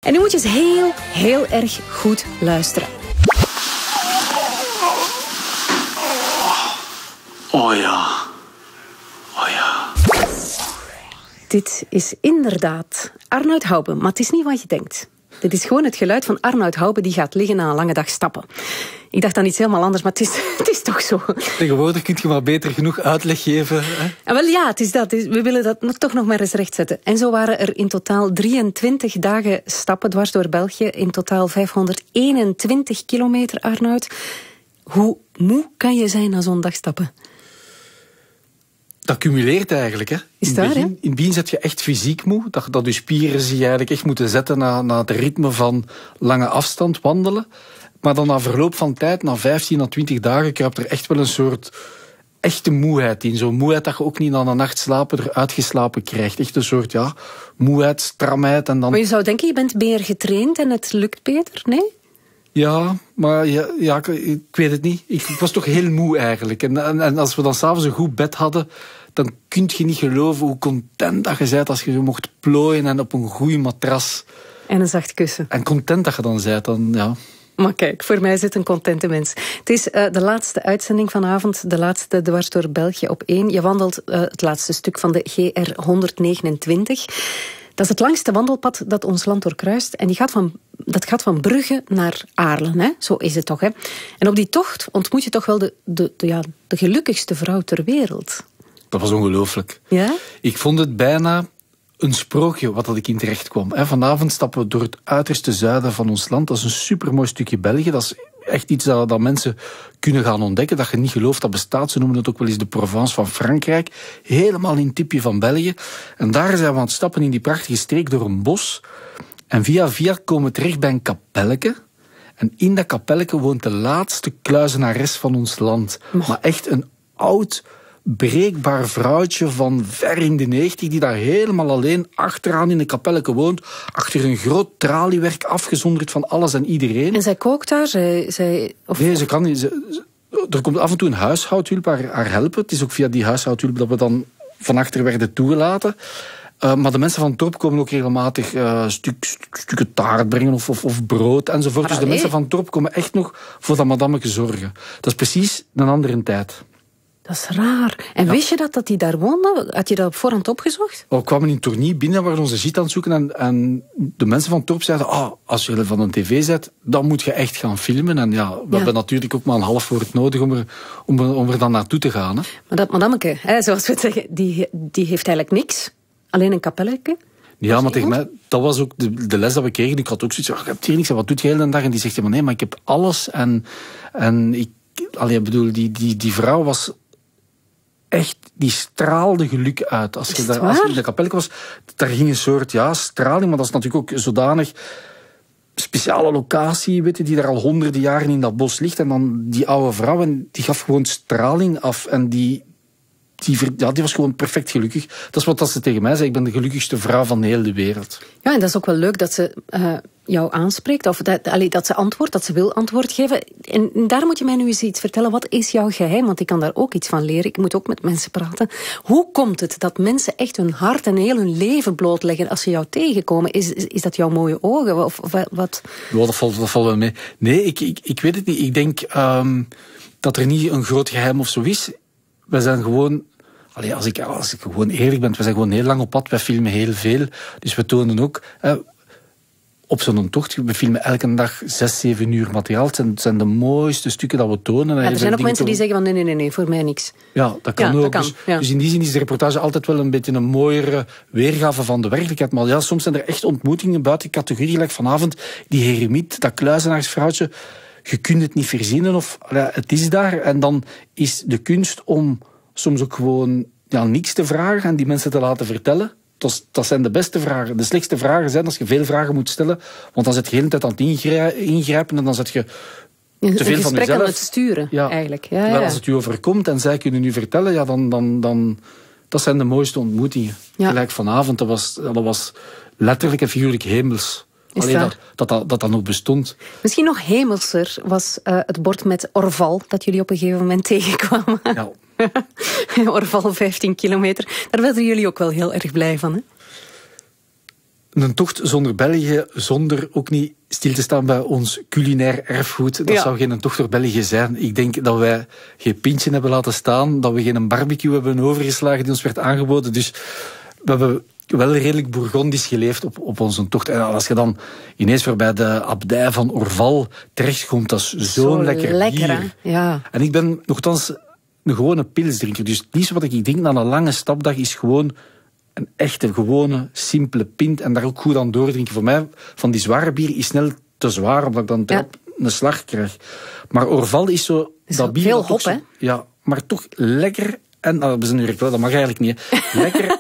En nu moet je eens heel erg goed luisteren. Oh ja. Dit is inderdaad Arnoud Houben, maar het is niet wat je denkt. Dit is gewoon het geluid van Arnoud Houben die gaat liggen na een lange dag stappen. Ik dacht dan iets helemaal anders, maar het is toch zo. Tegenwoordig kun je maar beter genoeg uitleg geven. Hè? En wel ja, het is dat. We willen dat toch nog maar eens rechtzetten. En zo waren er in totaal 23 dagen stappen dwars door België. In totaal 521 kilometer, Arnoud. Hoe moe kan je zijn na zo'n dag stappen? Dat cumuleert eigenlijk. Hè. Is dat, hè? In het begin zet je echt fysiek moe. Dat je spieren zie je eigenlijk echt moeten zetten naar het ritme van lange afstand wandelen. Maar dan na verloop van tijd, na 15 à 20 dagen, kruipt er echt wel een soort echte moeheid in. Zo'n moeheid dat je ook niet na een nacht slapen eruit geslapen krijgt. Echt een soort moeheid, stramheid. En dan... Maar je zou denken, je bent meer getraind en het lukt beter, nee? Ja, maar ik weet het niet. Ik was toch heel moe eigenlijk. En als we dan s'avonds een goed bed hadden, dan kun je niet geloven hoe content dat je bent als je zo mocht plooien en op een goede matras. En een zacht kussen. En content dat je dan bent, dan ja. Maar kijk, voor mij zit een contente mens. Het is de laatste uitzending vanavond, de laatste dwars door België op 1. Je wandelt het laatste stuk van de GR 129. Dat is het langste wandelpad dat ons land doorkruist. En dat gaat van Brugge naar Aarlen. Hè? Zo is het toch. Hè? En op die tocht ontmoet je toch wel de gelukkigste vrouw ter wereld. Dat was ongelooflijk. Ja? Ik vond het bijna een sprookje wat ik in terecht kwam. Vanavond stappen we door het uiterste zuiden van ons land. Dat is een supermooi stukje België. Dat is echt iets dat mensen kunnen gaan ontdekken, dat je niet gelooft dat bestaat. Ze noemen het ook wel eens de Provence van Frankrijk. Helemaal in het tipje van België. En daar zijn we aan het stappen in die prachtige streek door een bos. En via komen we terecht bij een kapelleke. En in dat kapelleke woont de laatste kluizenares van ons land. Maar echt een oud, breekbaar vrouwtje van ver in de 90, die daar helemaal alleen achteraan in een kapelleke woont, achter een groot traliewerk, afgezonderd van alles en iedereen. En zij kookt daar? Nee, ze kan niet. Er komt af en toe een huishoudhulp haar helpen. Het is ook via die huishoudhulp dat we dan van achter werden toegelaten. Maar de mensen van het dorp komen ook regelmatig stukken taart brengen of brood enzovoort. Dus de mensen van het dorp komen echt nog voor dat madammeke zorgen. Dat is precies een andere tijd. Dat is raar. En wist je dat die daar woonde? Had je dat op voorhand opgezocht? We kwamen in Tourny binnen, waar we onze giet aan het zoeken. En de mensen van het dorp zeiden, als je van een tv zet, dan moet je echt gaan filmen. En we hebben natuurlijk ook maar een half woord nodig om er dan naartoe te gaan. Hè. Maar dat madammeke, zoals we het zeggen, die heeft eigenlijk niks. Alleen een kapelletje. Ja, maar tegen mij, dat was ook de les dat we kregen. Ik had ook zoiets van, je hebt hier niks, wat doet je de hele dag? En die zegt, nee, maar ik heb alles. En ik bedoel, die vrouw was echt, die straalde geluk uit. Als je in de kapel was, daar ging een soort straling, maar dat is natuurlijk ook zodanig speciale locatie, weet je, die daar al honderden jaren in dat bos ligt. En dan die oude vrouw, en die gaf gewoon straling af. En die was gewoon perfect gelukkig. Dat is wat ze tegen mij zei. Ik ben de gelukkigste vrouw van de hele wereld. Ja, en dat is ook wel leuk dat ze jou aanspreekt. Of dat ze antwoordt, dat ze wil antwoord geven. En daar moet je mij nu eens iets vertellen. Wat is jouw geheim? Want ik kan daar ook iets van leren. Ik moet ook met mensen praten. Hoe komt het dat mensen echt hun hart en heel hun leven blootleggen als ze jou tegenkomen? Is dat jouw mooie ogen? Of wat? Ja, dat valt wel mee. Nee, ik weet het niet. Ik denk dat er niet een groot geheim of zo is. We zijn gewoon, als ik gewoon eerlijk ben, we zijn gewoon heel lang op pad. Wij filmen heel veel. Dus we tonen ook op zo'n tocht. We filmen elke dag 6-7 uur materiaal. Het zijn de mooiste stukken dat we tonen. Er zijn ook mensen die zeggen van nee, voor mij niks. Ja, dat kan ook. Dat kan, dus in die zin is de reportage altijd wel een beetje een mooiere weergave van de werkelijkheid. Maar soms zijn er echt ontmoetingen buiten categorie. Like vanavond, die heremiet, dat kluizenaarsvrouwtje. Je kunt het niet verzinnen of het is daar. En dan is de kunst om soms ook gewoon niks te vragen en die mensen te laten vertellen. Dat zijn de beste vragen. De slechtste vragen zijn als je veel vragen moet stellen, want dan zit je de hele tijd aan het ingrijpen en dan zet je te veel van jezelf. Een gesprek aan het sturen, eigenlijk. Ja. Als het u overkomt en zij kunnen u vertellen, dan dat zijn de mooiste ontmoetingen. Ja. Gelijk vanavond, dat was letterlijk en figuurlijk hemels. Alleen dat nog bestond. Misschien nog hemelser was het bord met Orval dat jullie op een gegeven moment tegenkwamen. Ja. Orval, 15 kilometer. Daar werden jullie ook wel heel erg blij van, hè? een tocht zonder België, zonder ook niet stil te staan bij ons culinair erfgoed. Dat zou geen tocht door België zijn. Ik denk dat wij geen pintje hebben laten staan, dat we geen barbecue hebben overgeslagen die ons werd aangeboden. Dus we hebben wel redelijk Bourgondisch geleefd op onze tocht. En als je dan ineens voorbij de abdij van Orval terechtkomt, dat is zo'n lekker bier. Ja. En ik ben nogthans een gewone pilsdrinker. Dus het liefste wat ik denk na een lange stapdag is gewoon een echte, gewone, simpele pint en daar ook goed aan doordrinken. Voor mij, van die zware bier, is snel te zwaar, omdat ik dan een slag krijg. Maar Orval is zo... dat bier veel hop, hè? Ja, maar toch lekker. En we zijn nu reclame, dat mag eigenlijk niet. Hè. Lekker.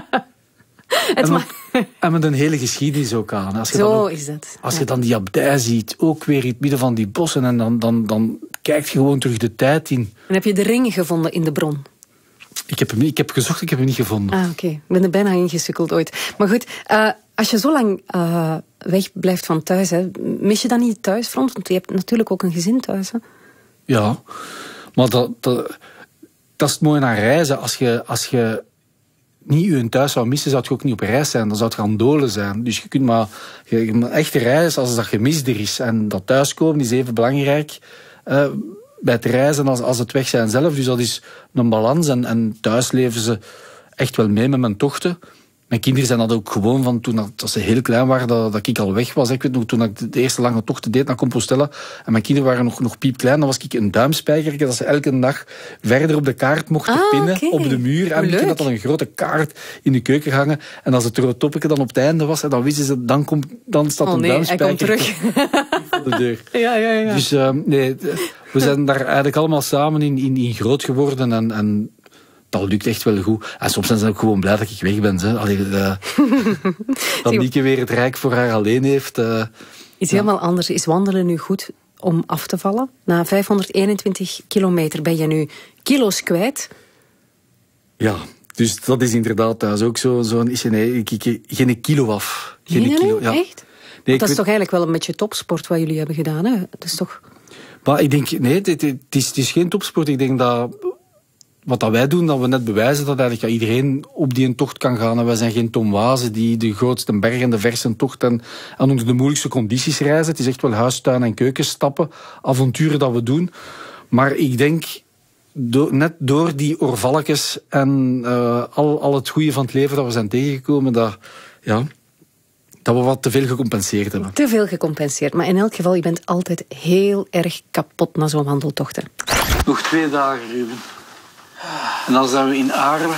En met een hele geschiedenis ook aan. Als je is het. Als je dan die abdij ziet, ook weer in het midden van die bossen, en dan kijk je gewoon terug de tijd in. En heb je de ring gevonden in de bron? Ik heb gezocht, ik heb hem niet gevonden. Oké. Ik ben er bijna ingesukkeld ooit. Maar goed, als je zo lang weg blijft van thuis, hè, mis je dan niet het thuisfront? Want je hebt natuurlijk ook een gezin thuis. Hè? Ja, maar dat is het mooie aan reizen. Als je niet je thuis zou missen, zou je ook niet op reis zijn. Dan zou het gaan dolen zijn. Dus je kunt maar echt reizen als dat gemis er is. En dat thuiskomen is even belangrijk bij het reizen als het weg zijn zelf. Dus dat is een balans. En thuis leven ze echt wel mee met mijn tochten. Mijn kinderen zijn dat ook gewoon van toen ze heel klein waren, dat ik al weg was. Ik weet nog, toen ik de eerste lange tochten deed naar Compostela, en mijn kinderen waren nog piepklein, dan was ik een duimspijker, dat ze elke dag verder op de kaart mochten pinnen, op de muur. En ik had dan een grote kaart in de keuken hangen. En als het toppetje dan op het einde was, dan wisten ze, dan staat een duimspijker hij komt terug. Voor de deur. Ja. Dus we zijn daar eigenlijk allemaal samen in groot geworden en dat lukt echt wel goed. En soms zijn ze ook gewoon blij dat ik weg ben. Dat Mieke weer het rijk voor haar alleen heeft. Iets helemaal anders. Is wandelen nu goed om af te vallen? Na 521 kilometer ben je nu kilo's kwijt. Ja, dus dat is inderdaad thuis ook zo'n... Geen kilo af. Geen kilo? Ja. Echt? Nee, dat is toch eigenlijk wel een beetje topsport wat jullie hebben gedaan, hè? Dat is toch... Maar ik denk, nee, het is geen topsport. Ik denk dat... Wat dat wij doen, dat we net bewijzen dat eigenlijk iedereen op die tocht kan gaan. En wij zijn geen Tom Wazen die de grootste berg en de verse tocht en onder de moeilijkste condities reizen. Het is echt wel huistuin- en keukenstappen, avonturen dat we doen. Maar ik denk, net door die orvalletjes en al het goede van het leven dat we zijn tegengekomen, dat we wat te veel gecompenseerd hebben. Te veel gecompenseerd. Maar in elk geval, je bent altijd heel erg kapot na zo'n wandeltochten. Nog 2 dagen, Ruben. En dan zijn we in Aarle.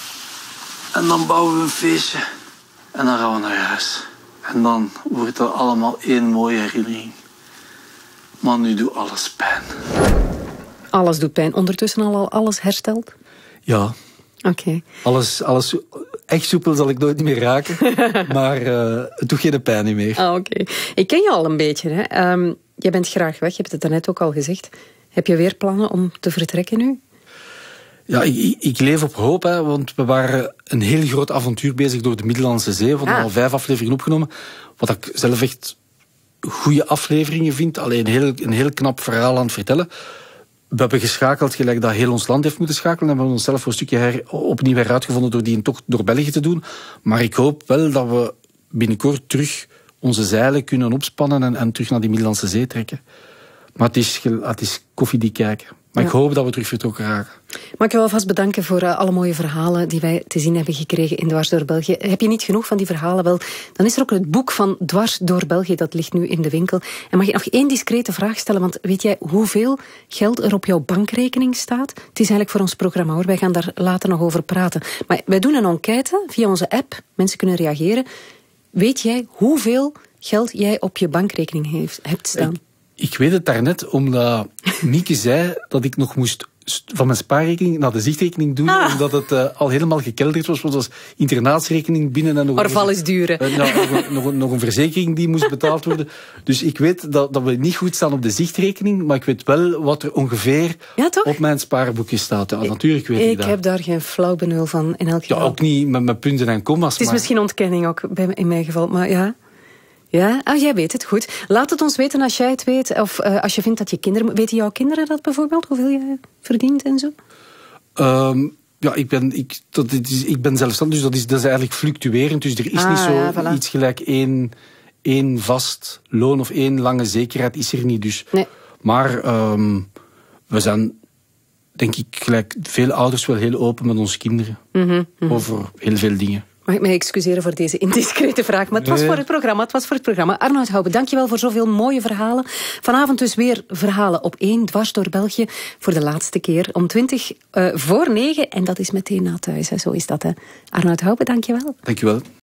En dan bouwen we een feestje. En dan gaan we naar huis. En dan wordt dat allemaal één mooie herinnering. Maar nu doet alles pijn. Alles doet pijn. Ondertussen al alles hersteld? Ja. Oké. Alles echt soepel zal ik nooit meer raken. Maar het doet geen pijn meer. Oké. Ik ken je al een beetje. Hè? Je bent graag weg. Je hebt het daarnet ook al gezegd. Heb je weer plannen om te vertrekken nu? Ja, ik leef op hoop, hè, want we waren een heel groot avontuur bezig door de Middellandse Zee. We hadden al 5 afleveringen opgenomen. Wat ik zelf echt goede afleveringen vind. Alleen een heel knap verhaal aan het vertellen. We hebben geschakeld gelijk dat heel ons land heeft moeten schakelen. En we hebben onszelf voor een stukje opnieuw heruitgevonden door die een tocht door België te doen. Maar ik hoop wel dat we binnenkort terug onze zeilen kunnen opspannen en terug naar die Middellandse Zee trekken. Maar het is koffiedik kijken. Maar ik hoop dat we terug vertrokken raken. Mag ik je wel vast bedanken voor alle mooie verhalen die wij te zien hebben gekregen in Dwars door België. Heb je niet genoeg van die verhalen? Wel, dan is er ook het boek van Dwars door België, dat ligt nu in de winkel. En mag ik nog 1 discrete vraag stellen? Want weet jij hoeveel geld er op jouw bankrekening staat? Het is eigenlijk voor ons programma, hoor. Wij gaan daar later nog over praten. Maar wij doen een enquête via onze app. Mensen kunnen reageren. Weet jij hoeveel geld jij op je bankrekening hebt staan? Ik weet het daarnet, omdat Mieke zei dat ik nog moest van mijn spaarrekening naar de zichtrekening doen, omdat het al helemaal gekelderd was. Het was internaatsrekening binnen en nog Orval is duur. Nog een verzekering die moest betaald worden. Dus ik weet dat we niet goed staan op de zichtrekening, maar ik weet wel wat er ongeveer op mijn spaarboekje staat. Ja, natuurlijk weet ik dat. Ik heb daar geen flauw benul van, in elk geval. Ja, ook niet met punten en kommas. Het is misschien ontkenning ook, in mijn geval, maar ja... Ja, jij weet het, goed. Laat het ons weten als jij het weet. Of als je vindt dat je kinderen... Weten jouw kinderen dat bijvoorbeeld? Hoeveel je verdient en zo? Ja, ik ben zelfstandig, dus dat is eigenlijk fluctuerend. Dus er is niet zo voilà. iets gelijk één vast loon of één lange zekerheid is er niet. Dus. Nee. Maar we zijn, denk ik, gelijk veel ouders wel heel open met onze kinderen. Over heel veel dingen. Mag ik mij excuseren voor deze indiscrete vraag, maar het was voor het programma. Arnoud Houben, dankjewel voor zoveel mooie verhalen. Vanavond dus weer verhalen op 1, dwars door België, voor de laatste keer om 20 voor 9. En dat is meteen na thuis, hè. Zo is dat, hè. Arnoud Houben, dankjewel. Dankjewel.